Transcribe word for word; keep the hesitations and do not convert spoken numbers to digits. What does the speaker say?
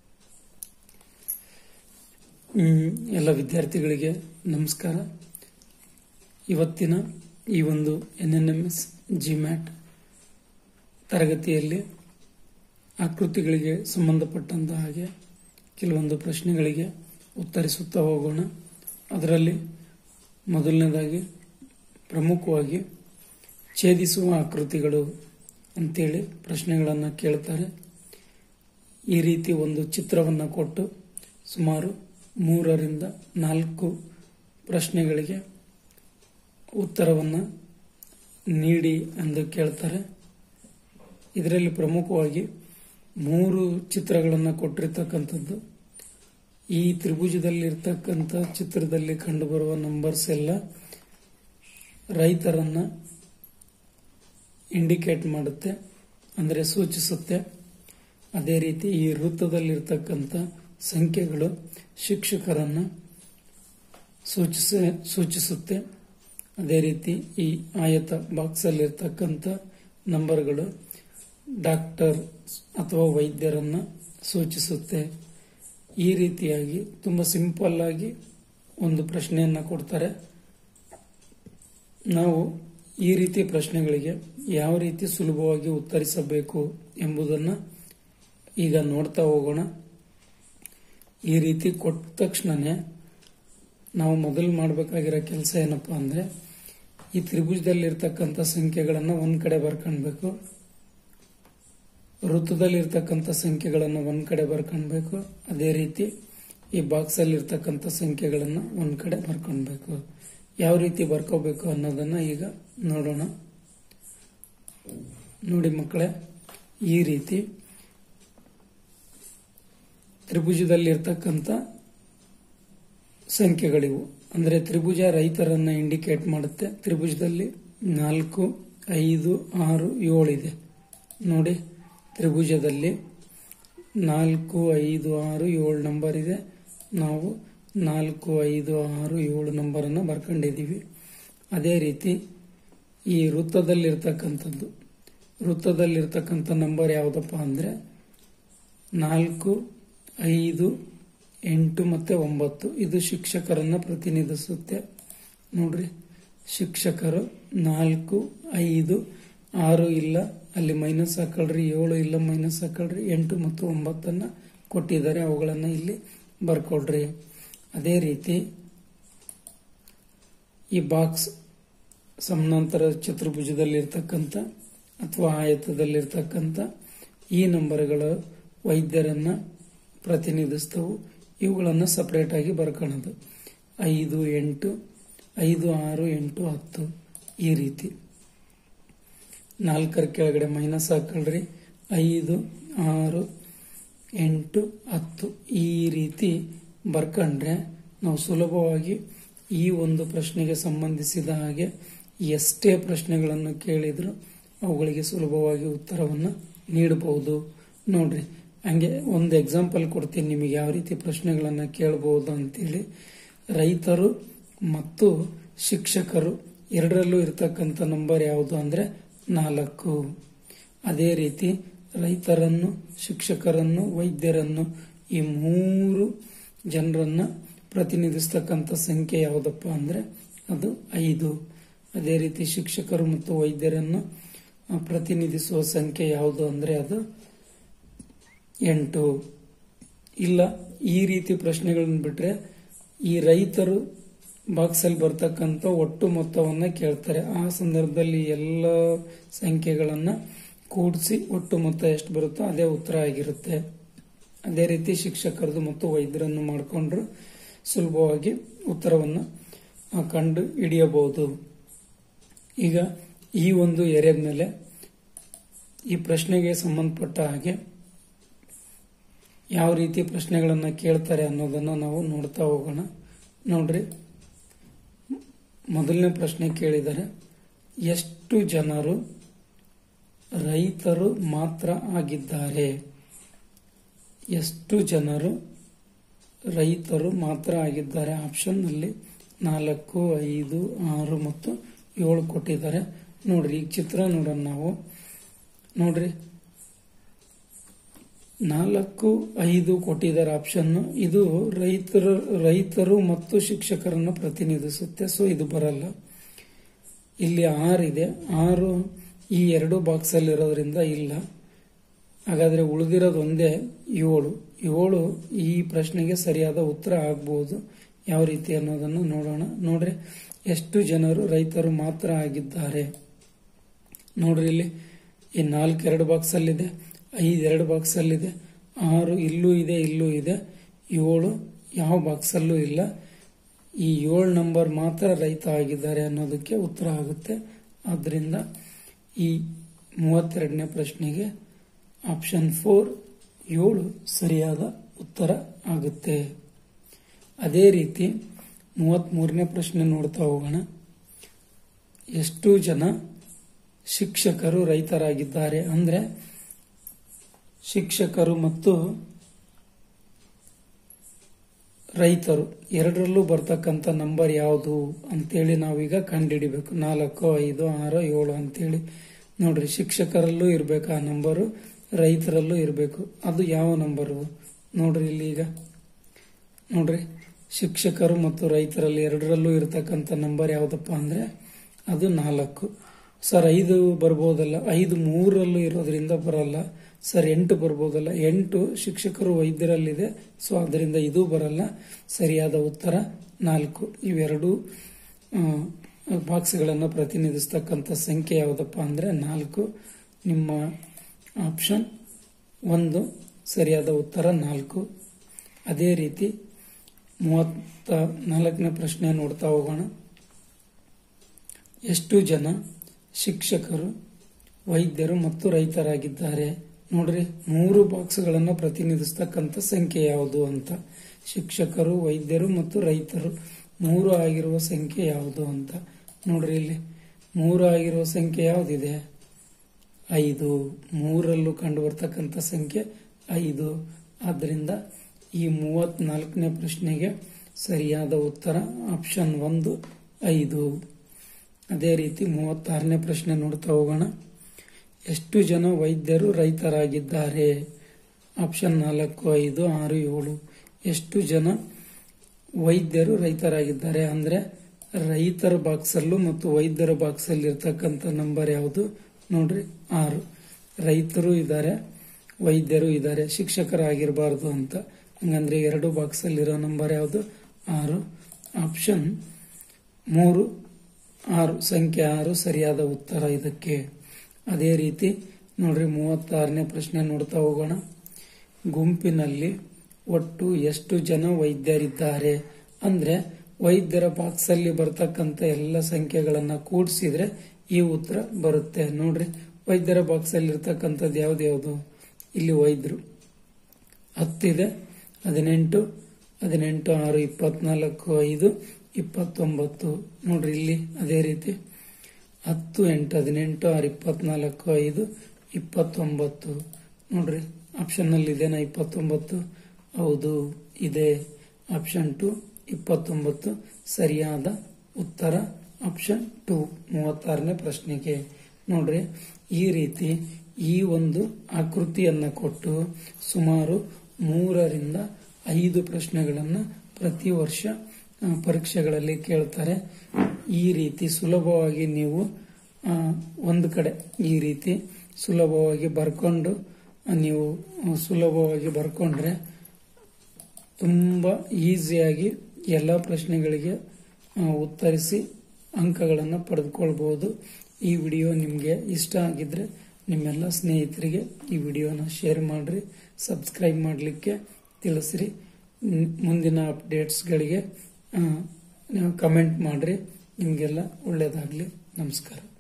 ಎಲ್ಲ ವಿದ್ಯಾರ್ಥಿಗಳಿಗೆ ನಮಸ್ಕಾರ. ಇವತ್ತಿನ ಈ ಒಂದು N N M S G MAT ತರಗತಿಯಲ್ಲಿ ಆಕೃತಿಗಳಿಗೆ ಸಂಬಂಧಪಟ್ಟಂತ ಹಾಗೆ ಕೆಲವೊಂದು ಪ್ರಶ್ನೆಗಳಿಗೆ ಉತ್ತರಿಸುತ್ತಾ ಹೋಗೋಣ. ಅದರಲ್ಲಿ ಮೊದಲನೇದಾಗಿ ಪ್ರಮುಖವಾಗಿ ಛೇದಿಸುವ ಆಕೃತಿಗಳು ಅಂತೇಳಿ ಪ್ರಶ್ನೆಗಳನ್ನು ಕೇಳ್ತಾರೆ. ಈ ರೀತಿ ಒಂದು ಚಿತ್ರವನ್ನು ಕೊಟ್ಟು ಸುಮಾರು ಮೂರರಿಂದ ನಾಲ್ಕು ಪ್ರಶ್ನೆಗಳಿಗೆ ಉತ್ತರವನ್ನು ನೀಡಿ ಎಂದು ಕೇಳ್ತಾರೆ. ಇದರಲ್ಲಿ ಪ್ರಮುಖವಾಗಿ ಮೂರು ಚಿತ್ರಗಳನ್ನು ಕೊಟ್ಟಿರ್ತಕ್ಕಂಥದ್ದು. ಈ ತ್ರಿಭುಜದಲ್ಲಿರ್ತಕ್ಕಂಥ ಚಿತ್ರದಲ್ಲಿ ಕಂಡುಬರುವ ನಂಬರ್ಸ್ ಎಲ್ಲ ರೈತರನ್ನ ಇಂಡಿಕೇಟ್ ಮಾಡುತ್ತೆ, ಅಂದರೆ ಸೂಚಿಸುತ್ತೆ. ಅದೇ ರೀತಿ ಈ ವೃತ್ತದಲ್ಲಿರ್ತಕ್ಕಂಥ ಸಂಖ್ಯೆಗಳು ಶಿಕ್ಷಕರನ್ನ ಸೂಚಿಸ ಸೂಚಿಸುತ್ತೆ. ಅದೇ ರೀತಿ ಈ ಆಯತ ಬಾಕ್ಸ್ ಅಲ್ಲಿರ್ತಕ್ಕಂಥ ನಂಬರ್ಗಳು ಡಾಕ್ಟರ್ ಅಥವಾ ವೈದ್ಯರನ್ನ ಸೂಚಿಸುತ್ತೆ. ಈ ರೀತಿಯಾಗಿ ತುಂಬಾ ಸಿಂಪಲ್ ಆಗಿ ಒಂದು ಪ್ರಶ್ನೆಯನ್ನ ಕೊಡ್ತಾರೆ. ನಾವು ಈ ರೀತಿ ಪ್ರಶ್ನೆಗಳಿಗೆ ಯಾವ ರೀತಿ ಸುಲಭವಾಗಿ ಉತ್ತರಿಸಬೇಕು ಎಂಬುದನ್ನು ಈಗ ನೋಡ್ತಾ ಹೋಗೋಣ. ಈ ರೀತಿ ಕೊಟ್ಟ ತಕ್ಷಣನೇ ನಾವು ಮೊದಲು ಮಾಡಬೇಕಾಗಿರೋ ಕೆಲಸ ಏನಪ್ಪಾ ಅಂದ್ರೆ, ಈ ತ್ರಿಭುಜದಲ್ಲಿರ್ತಕ್ಕಂಥ ಸಂಖ್ಯೆಗಳನ್ನು ಒಂದ್ ಕಡೆ ಬರ್ಕೊಳ್ಬೇಕು, ವೃತ್ತದಲ್ಲಿರ್ತಕ್ಕಂಥ ಸಂಖ್ಯೆಗಳನ್ನು ಒಂದ್ ಕಡೆ ಬರ್ಕೊಳ್ಬೇಕು. ಅದೇ ರೀತಿ ಈ ಬಾಕ್ಸ್ ಅಲ್ಲಿ ಇರ್ತಕ್ಕಂಥ ಸಂಖ್ಯೆಗಳನ್ನು ಒಂದ್ ಕಡೆ ಬರ್ಕೊಳ್ಬೇಕು. ಯಾವ ರೀತಿ ಬರ್ಕೋಬೇಕು ಅನ್ನೋದನ್ನ ಈಗ ನೋಡೋಣ. ನೋಡಿ ಮಕ್ಕಳೇ, ಈ ರೀತಿ ತ್ರಿಭುಜದಲ್ಲಿರ್ತಕ್ಕಂಥ ಸಂಖ್ಯೆಗಳಿವು. ಅಂದ್ರೆ ತ್ರಿಭುಜ ರೈತರನ್ನ ಇಂಡಿಕೇಟ್ ಮಾಡುತ್ತೆ. ತ್ರಿಭುಜದಲ್ಲಿ ನಾಲ್ಕು, ಐದು, ಆರು, ಏಳು ಇದೆ. ನೋಡಿ, ತ್ರಿಭುಜದಲ್ಲಿ ನಾಲ್ಕು, ಐದು, ಆರು, ಏಳು ನಂಬರ್ ಇದೆ. ನಾವು ನಾಲ್ಕು, ಐದು, ಆರು, ಏಳು ನಂಬರ್ ಅನ್ನ ಬರ್ಕೊಂಡಿದೀವಿ. ಅದೇ ರೀತಿ ಈ ವೃತ್ತದಲ್ಲಿರ್ತಕ್ಕಂಥದ್ದು ವೃತ್ತದಲ್ಲಿರ್ತಕ್ಕಂಥ ನಂಬರ್ ಯಾವುದಪ್ಪ ಅಂದ್ರೆ ನಾಲ್ಕು, ಐದು, ಎಂಟು ಮತ್ತೆ ಒಂಬತ್ತು. ಇದು ಶಿಕ್ಷಕರನ್ನ ಪ್ರತಿನಿಧಿಸುತ್ತೆ. ನೋಡ್ರಿ, ಶಿಕ್ಷಕರು ನಾಲ್ಕು, ಐದು, ಆರು ಇಲ್ಲ, ಅಲ್ಲಿ ಮೈನಸ್ ಹಾಕೊಳ್ರಿ, ಏಳು ಇಲ್ಲ, ಮೈನಸ್ ಹಾಕೊಳ್ರಿ, ಎಂಟು ಮತ್ತು ಒಂಬತ್ತನ್ನ ಕೊಟ್ಟಿದ್ದಾರೆ, ಅವುಗಳನ್ನ ಇಲ್ಲಿ ಬರ್ಕೊಳ್ರಿ. ಅದೇ ರೀತಿ ಈ ಬಾಕ್ಸ್ ಸಮಾನಾಂತರ ಚತುರ್ಭುಜದಲ್ಲಿರ್ತಕ್ಕಂಥ ಅಥವಾ ಆಯತದಲ್ಲಿರ್ತಕ್ಕಂಥ ಈ ನಂಬರ್ಗಳು ವೈದ್ಯರನ್ನ ಪ್ರತಿನಿಧಿಸ್ತವು. ಇವುಗಳನ್ನು ಸಪರೇಟ್ ಆಗಿ ಬರ್ಕೊಳ್ಳೋದು. ಐದು, ಎಂಟು, ಐದು, ಆರು, ಎಂಟು, ಹತ್ತು. ಈ ರೀತಿ ನಾಲ್ಕರ ಕೆಳಗಡೆ ಮೈನಸ್ ಹಾಕೊಳ್ರಿ, ಐದು, ಆರು, ಎಂಟು, ಹತ್ತು. ಈ ರೀತಿ ಬರ್ಕೊಂಡ್ರೆ ನಾವು ಸುಲಭವಾಗಿ ಈ ಒಂದು ಪ್ರಶ್ನೆಗೆ ಸಂಬಂಧಿಸಿದ ಹಾಗೆ ಎಷ್ಟೇ ಪ್ರಶ್ನೆಗಳನ್ನು ಕೇಳಿದ್ರು ಅವುಗಳಿಗೆ ಸುಲಭವಾಗಿ ಉತ್ತರವನ್ನು ನೀಡಬಹುದು. ನೋಡ್ರಿ, ಹಂಗೆ ಒಂದು ಎಕ್ಸಾಂಪಲ್ ಕೊಡ್ತೀನಿ ನಿಮಗೆ ಯಾವ ರೀತಿ ಪ್ರಶ್ನೆಗಳನ್ನ ಕೇಳಬಹುದು ಅಂತೇಳಿ. ರೈತರು ಮತ್ತು ಶಿಕ್ಷಕರು ಎರಡರಲ್ಲೂ ಇರತಕ್ಕಂಥ ನಂಬರ್ ಯಾವುದು ಅಂದ್ರೆ ನಾಲ್ಕು. ಅದೇ ರೀತಿ ರೈತರನ್ನು, ಶಿಕ್ಷಕರನ್ನು, ವೈದ್ಯರನ್ನು, ಈ ಮೂರು ಜನರನ್ನ ಪ್ರತಿನಿಧಿಸ್ತಕ್ಕಂಥ ಸಂಖ್ಯೆ ಯಾವುದಪ್ಪ ಅಂದ್ರೆ ಅದು ಐದು. ಅದೇ ರೀತಿ ಶಿಕ್ಷಕರು ಮತ್ತು ವೈದ್ಯರನ್ನು ಪ್ರತಿನಿಧಿಸುವ ಸಂಖ್ಯೆ ಯಾವುದು ಅಂದ್ರೆ ಅದು ಎಂಟು. ಇಲ್ಲ, ಈ ರೀತಿ ಪ್ರಶ್ನೆಗಳನ್ನು ಬಿಟ್ರೆ ಈ ರೈತರು ಬಾಕ್ಸ್ ಅಲ್ಲಿ ಬರ್ತಕ್ಕಂಥ ಒಟ್ಟು ಮೊತ್ತವನ್ನ ಕೇಳ್ತಾರೆ. ಆ ಸಂದರ್ಭದಲ್ಲಿ ಎಲ್ಲ ಸಂಖ್ಯೆಗಳನ್ನ ಕೂಡಿಸಿ ಒಟ್ಟು ಮೊತ್ತ ಎಷ್ಟು ಬರುತ್ತೋ ಅದೇ ಉತ್ತರ ಆಗಿರುತ್ತೆ. ಅದೇ ರೀತಿ ಶಿಕ್ಷಕರದು ಮತ್ತು ವೈದ್ಯರನ್ನು ಮಾಡಿಕೊಂಡ್ರು ಸುಲಭವಾಗಿ ಉತ್ತರವನ್ನು ಕಂಡು ಹಿಡಿಯಬಹುದು. ಈಗ ಈ ಒಂದು ಏರಿಯಾದ ಮೇಲೆ ಈ ಪ್ರಶ್ನೆಗೆ ಸಂಬಂಧಪಟ್ಟ ಹಾಗೆ ಯಾವ ರೀತಿ ಪ್ರಶ್ನೆಗಳನ್ನ ಕೇಳ್ತಾರೆ ಅನ್ನೋದನ್ನ ನಾವು ನೋಡ್ತಾ ಹೋಗೋಣ. ನೋಡ್ರಿ, ಮೊದಲನೇ ಪ್ರಶ್ನೆ ಕೇಳಿದರೆ, ಎಷ್ಟು ಜನರು ರೈತರು ಮಾತ್ರ ಆಗಿದ್ದಾರೆ? ಎಷ್ಟು ಜನರು ರೈತರು ಮಾತ್ರ ಆಗಿದ್ದಾರೆ? ಆಪ್ಷನ್ ನಲ್ಲಿ ನಾಲ್ಕು, ಐದು, ಆರು ಮತ್ತು ಏಳು ಕೊಟ್ಟಿದ್ದಾರೆ. ನೋಡ್ರಿ, ಈಗ ಚಿತ್ರ ನೋಡೋಣ ನಾವು. ನೋಡ್ರಿ, ನಾಲ್ಕು ಐದು ಕೊಟ್ಟಿದ್ದಾರೆ ಆಪ್ಷನ್. ಇದು ರೈತರು ರೈತರು ಮತ್ತು ಶಿಕ್ಷಕರನ್ನು ಪ್ರತಿನಿಧಿಸುತ್ತೆ, ಸೊ ಇದು ಬರಲ್ಲ. ಇಲ್ಲಿ ಆರು ಇದೆ, ಆರು ಈ ಎರಡು ಬಾಕ್ಸ್ ಅಲ್ಲಿ ಇರೋದ್ರಿಂದ ಇಲ್ಲ. ಹಾಗಾದ್ರೆ ಉಳಿದಿರೋದು ಒಂದೇ ಏಳು. ಏಳು ಈ ಪ್ರಶ್ನೆಗೆ ಸರಿಯಾದ ಉತ್ತರ ಆಗ್ಬಹುದು. ಯಾವ ರೀತಿ ಅನ್ನೋದನ್ನು ನೋಡೋಣ. ನೋಡ್ರಿ, ಎಷ್ಟು ಜನರು ರೈತರು ಮಾತ್ರ ಆಗಿದ್ದಾರೆ. ನೋಡ್ರಿ, ಇಲ್ಲಿ ಈ ನಾಲ್ಕು ಎರಡು ಬಾಕ್ಸ್ ಅಲ್ಲಿದೆ, ಐದು ಎರಡು ಬಾಕ್ಸ್ ಅಲ್ಲಿದೆ, ಆರು ಇಲ್ಲೂ ಇದೆ, ಇಲ್ಲೂ ಇದೆ, ಏಳು ಯಾವ ಬಾಕ್ಸ್ ಅಲ್ಲೂ ಇಲ್ಲ. ಈ ಏಳು ನಂಬರ್ ಮಾತ್ರ ರೈತ ಆಗಿದ್ದಾರೆ ಅನ್ನೋದಕ್ಕೆ ಉತ್ತರ ಆಗುತ್ತೆ. ಆದ್ರಿಂದ ಈ ಮೂವತ್ತೆರಡನೇ ಪ್ರಶ್ನೆಗೆ ಆಪ್ಷನ್ ಫೋರ್ ಏಳು ಸರಿಯಾದ ಉತ್ತರ ಆಗುತ್ತೆ. ಅದೇ ರೀತಿ ಮೂವತ್ತ್ ಮೂರನೇ ಪ್ರಶ್ನೆ ನೋಡ್ತಾ ಹೋಗೋಣ. ಎಷ್ಟು ಜನ ಶಿಕ್ಷಕರು ರೈತರಾಗಿದ್ದಾರೆ? ಅಂದ್ರೆ ಶಿಕ್ಷಕರು ಮತ್ತು ರೈತರು ಎರಡರಲ್ಲೂ ಬರ್ತಕ್ಕಂಥ ನಂಬರ್ ಯಾವುದು ಅಂತೇಳಿ ನಾವೀಗ ಕಂಡುಹಿಡಿಬೇಕು. ನಾಲ್ಕು ಐದು ಆರು ಏಳು ಅಂತೇಳಿ. ನೋಡ್ರಿ, ಶಿಕ್ಷಕರಲ್ಲೂ ಇರಬೇಕು ಆ ನಂಬರು, ರೈತರಲ್ಲೂ ಇರಬೇಕು. ಅದು ಯಾವ ನಂಬರು ನೋಡ್ರಿ. ಇಲ್ಲಿ ಈಗ ನೋಡ್ರಿ, ಶಿಕ್ಷಕರು ಮತ್ತು ರೈತರಲ್ಲಿ ಎರಡರಲ್ಲೂ ಇರತಕ್ಕಂಥ ನಂಬರ್ ಯಾವ್ದಪ್ಪ ಅಂದ್ರೆ ಅದು ನಾಲ್ಕು. ಸರ್ ಐದು ಬರ್ಬೋದಲ್ಲ? ಐದು ಮೂರಲ್ಲೂ ಇರೋದ್ರಿಂದ ಬರಲ್ಲ. ಸರ್ ಎಂಟು ಬರ್ಬೋದಲ್ಲ? ಎಂಟು ಶಿಕ್ಷಕರು ವೈದ್ಯರಲ್ಲಿದೆ, ಸೊ ಅದರಿಂದ ಇದು ಬರಲ್ಲ. ಸರಿಯಾದ ಉತ್ತರ ನಾಲ್ಕು. ಇವೆರಡು ಬಾಕ್ಸ್ಗಳನ್ನು ಪ್ರತಿನಿಧಿಸ್ತಕ್ಕಂಥ ಸಂಖ್ಯೆ ಯಾವುದಪ್ಪ ಅಂದ್ರೆ ನಾಲ್ಕು. ನಿಮ್ಮ ಆಪ್ಷನ್ ಒಂದು ಸರಿಯಾದ ಉತ್ತರ ನಾಲ್ಕು. ಅದೇ ರೀತಿ ಮೂವತ್ತ ನಾಲ್ಕನೇ ಪ್ರಶ್ನೆ ನೋಡ್ತಾ ಹೋಗೋಣ. ಎಷ್ಟು ಜನ ಶಿಕ್ಷಕರು, ವೈದ್ಯರು ಮತ್ತು ರೈತರಾಗಿದ್ದಾರೆ? ನೋಡ್ರಿ, ಮೂರು ಬಾಕ್ಸ್ಗಳನ್ನು ಪ್ರತಿನಿಧಿಸ್ತಕ್ಕಂಥ ಸಂಖ್ಯೆ ಯಾವುದು ಅಂತ. ಶಿಕ್ಷಕರು, ವೈದ್ಯರು ಮತ್ತು ರೈತರು ಮೂರು ಆಗಿರುವ ಸಂಖ್ಯೆ ಯಾವುದು ಅಂತ ನೋಡ್ರಿ. ಇಲ್ಲಿ ಮೂರು ಆಗಿರುವ ಸಂಖ್ಯೆ ಯಾವುದಿದೆ? ಐದು. ಮೂರಲ್ಲೂ ಕಂಡು ಬರ್ತಕ್ಕಂಥ ಸಂಖ್ಯೆ ಐದು. ಆದ್ರಿಂದ ಈ ಮೂವತ್ನಾಲ್ಕನೇ ಪ್ರಶ್ನೆಗೆ ಸರಿಯಾದ ಉತ್ತರ ಆಪ್ಷನ್ ಒಂದು ಐದು. ಅದೇ ರೀತಿ ಮೂವತ್ತಾರನೇ ಪ್ರಶ್ನೆ ನೋಡ್ತಾ ಹೋಗೋಣ. ಎಷ್ಟು ಜನ ವೈದ್ಯರು ರೈತರಾಗಿದ್ದಾರೆ? ಆಪ್ಷನ್ ನಾಲ್ಕು ಐದು ಆರು ಏಳು. ಎಷ್ಟು ಜನ ವೈದ್ಯರು ರೈತರಾಗಿದ್ದಾರೆ ಅಂದ್ರೆ ರೈತರ ಬಾಕ್ಸ್ ಅಲ್ಲೂ ಮತ್ತು ವೈದ್ಯರ ಬಾಕ್ಸ್ ಅಲ್ಲಿ ಇರ್ತಕ್ಕಂಥ ನಂಬರ್ ಯಾವುದು? ನೋಡ್ರಿ, ಆರು. ರೈತರು ಇದ್ದಾರೆ, ವೈದ್ಯರು ಇದ್ದಾರೆ, ಶಿಕ್ಷಕರಾಗಿರಬಾರದು ಅಂತ. ಹಂಗಂದ್ರೆ ಎರಡು ಬಾಕ್ಸ್ ಅಲ್ಲಿರೋ ನಂಬರ್ ಯಾವುದು? ಆರು. ಆಪ್ಷನ್ ಮೂರು ಆರು, ಸಂಖ್ಯೆ ಆರು ಸರಿಯಾದ ಉತ್ತರ ಇದಕ್ಕೆ. ಅದೇ ರೀತಿ ನೋಡ್ರಿ, ಮೂವತ್ತಾರನೇ ಪ್ರಶ್ನೆ ನೋಡ್ತಾ ಹೋಗೋಣ. ಗುಂಪಿನಲ್ಲಿ ಒಟ್ಟು ಎಷ್ಟು ಜನ ವೈದ್ಯರಿದ್ದಾರೆ? ಅಂದ್ರೆ ವೈದ್ಯರ ಬಾಕ್ಸ್ ಅಲ್ಲಿ ಬರ್ತಕ್ಕಂಥ ಎಲ್ಲ ಸಂಖ್ಯೆಗಳನ್ನ ಕೂಡಿಸಿದ್ರೆ ಈ ಉತ್ತರ ಬರುತ್ತೆ. ನೋಡ್ರಿ, ವೈದ್ಯರ ಬಾಕ್ಸ್ ಅಲ್ಲಿ ಇರ್ತಕ್ಕಂಥದ್ದು ಯಾವ್ದು ಯಾವುದು? ಇಲ್ಲಿ ವೈದ್ಯರು ಹತ್ತಿದೆ, ಹದಿನೆಂಟು ಹದಿನೆಂಟು ಆರು ಇಪ್ಪತ್ನಾಲ್ಕು, ಐದು ಇಪ್ಪತ್ತೊಂಬತ್ತು. ನೋಡ್ರಿ, ಇಲ್ಲಿ ಅದೇ ರೀತಿ ಹತ್ತು ಎಂಟು ಹದಿನೆಂಟು ಆರು ಇಪ್ಪತ್ನಾಲ್ಕು, ಐದು ಇಪ್ಪತ್ತೊಂಬತ್ತು. ನೋಡ್ರಿ, ಆಪ್ಷನ್ ನಲ್ಲಿ ಇದೆನಾ ಇಪ್ಪತ್ತೊಂಬತ್ತು? ಹೌದು, ಇದೆ. ಆಪ್ಷನ್ ಟು ಇಪ್ಪತ್ತೊಂಬತ್ತು ಸರಿಯಾದ ಉತ್ತರ. ಆಪ್ಷನ್ ಟು ಮೂವತ್ತಾರನೇ ಪ್ರಶ್ನೆಗೆ. ನೋಡ್ರಿ, ಈ ರೀತಿ ಈ ಒಂದು ಆಕೃತಿಯನ್ನ ಕೊಟ್ಟು ಸುಮಾರು ಮೂರರಿಂದ ಐದು ಪ್ರಶ್ನೆಗಳನ್ನ ಪ್ರತಿ ವರ್ಷ ಪರೀಕ್ಷೆಗಳಲ್ಲಿ ಕೇಳ್ತಾರೆ. ಈ ರೀತಿ ಸುಲಭವಾಗಿ ನೀವು ಒಂದು ಕಡೆ ಈ ರೀತಿ ಸುಲಭವಾಗಿ ಬರ್ಕೊಂಡು ನೀವು ಸುಲಭವಾಗಿ ಬರ್ಕೊಂಡ್ರೆ ತುಂಬಾ ಈಸಿಯಾಗಿ ಎಲ್ಲ ಪ್ರಶ್ನೆಗಳಿಗೆ ಉತ್ತರಿಸಿ ಅಂಕಗಳನ್ನು ಪಡೆದುಕೊಳ್ಬಹುದು. ಈ ವಿಡಿಯೋ ನಿಮಗೆ ಇಷ್ಟ ಆಗಿದ್ರೆ ನಿಮ್ಮೆಲ್ಲ ಸ್ನೇಹಿತರಿಗೆ ಈ ವಿಡಿಯೋನ ಶೇರ್ ಮಾಡ್ರಿ, ಸಬ್ಸ್ಕ್ರೈಬ್ ಮಾಡಲಿಕ್ಕೆ ತಿಳಿಸ್ರಿ. ಮುಂದಿನ ಅಪ್ಡೇಟ್ಸ್ಗಳಿಗೆ ಕಮೆಂಟ್ ಮಾಡ್ರಿ. ನಿಮಗೆಲ್ಲ ಒಳ್ಳೇದಾಗ್ಲಿ. ನಮಸ್ಕಾರ.